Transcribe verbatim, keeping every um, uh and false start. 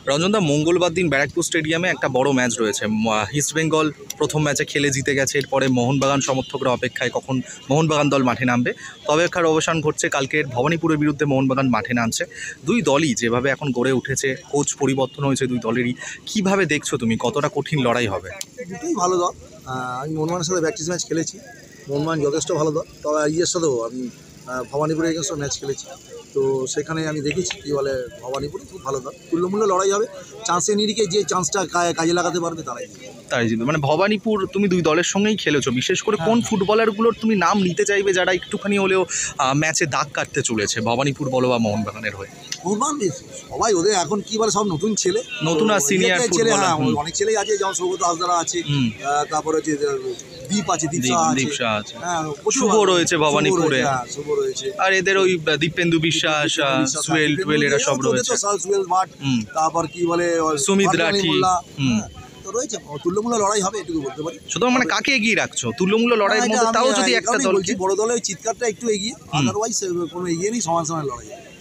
রঞ্জনদা, মঙ্গলবার দিন ব্যারাকপুর স্টেডিয়ামে একটা বড় ম্যাচ রয়েছে। ইস্ট বেঙ্গল প্রথম ম্যাচে খেলে জিতে গেছে, এরপরে মোহনবাগান সমর্থকরা অপেক্ষায় কখন মোহনবাগান দল মাঠে নামবে। তবে অপেক্ষার অবসান ঘটছে, কালকের ভবানীপুরের বিরুদ্ধে মোহনবাগান মাঠে নামছে। দুই দলই যেভাবে এখন গড়ে উঠেছে, কোচ পরিবর্তন হয়েছে দুই দলেরই, কিভাবে দেখছো তুমি, কতটা কঠিন লড়াই হবে? দুটোই ভালো দল। আমি মোহনবাগানের সাথে প্র্যাকটিস ম্যাচ খেলেছি, মোহনবাগান যথেষ্ট ভালো দল। তবে ইয়ের সাথেও আমি ভবানীপুরের এগেন্স্টও ম্যাচ খেলেছি, তো সেখানে আমি দেখেছি কী বলে ভবানীপুরে খুব ভালো দল, তুল্যমূল্য লড়াই হবে। চান্সের নিরিখে যে চান্সটা কাজে লাগাতে পারবে তারাই জিতবে। তাই জিতবে মানে ভবানীপুর, তুমি দুই দলের সঙ্গেই খেলেছো, বিশেষ করে কোন ফুটবলারগুলোর তুমি নাম নিতে চাইবে যারা একটুখানি হলেও ম্যাচে দাগ কাটতে চলেছে, ভবানীপুর বলো বা মোহনবাগানের হয়ে? মোহনবাগান সবাই ওদের এখন কি বলে সব নতুন ছেলে, নতুন আর সিনিয়র ছেলে। ফুটবলার, হ্যাঁ, অনেক ছেলেই আছে, যেমন সৌগত হাসদারা আছে, তারপরে হচ্ছে দীপ আছে, দীপশা আছে, হ্যাঁ, শুভ রয়েছে ভবানীপুরে, শুভ রয়েছে। আর এদের ওই দীপেন্দু বিশ্বাস, সুয়েল টুয়েল এরা সব রয়েছে, সুয়েল ভাট, তারপর কি বলে সুমিত রাঠি। রয়েছে, তুল্যমূল্য লড়াই হবে এটুকু বলতে পারি। সুতরাং মানে কাকে এগিয়ে রাখছো তুল্যমূল্য লড়াইয়ের মধ্যে? তাও যদি একটা দল, বড় দলের চিৎকারটা একটু এগিয়ে, আদারওয়াইজ কোনো এগিয়ে নেই, সমান সমান লড়াই।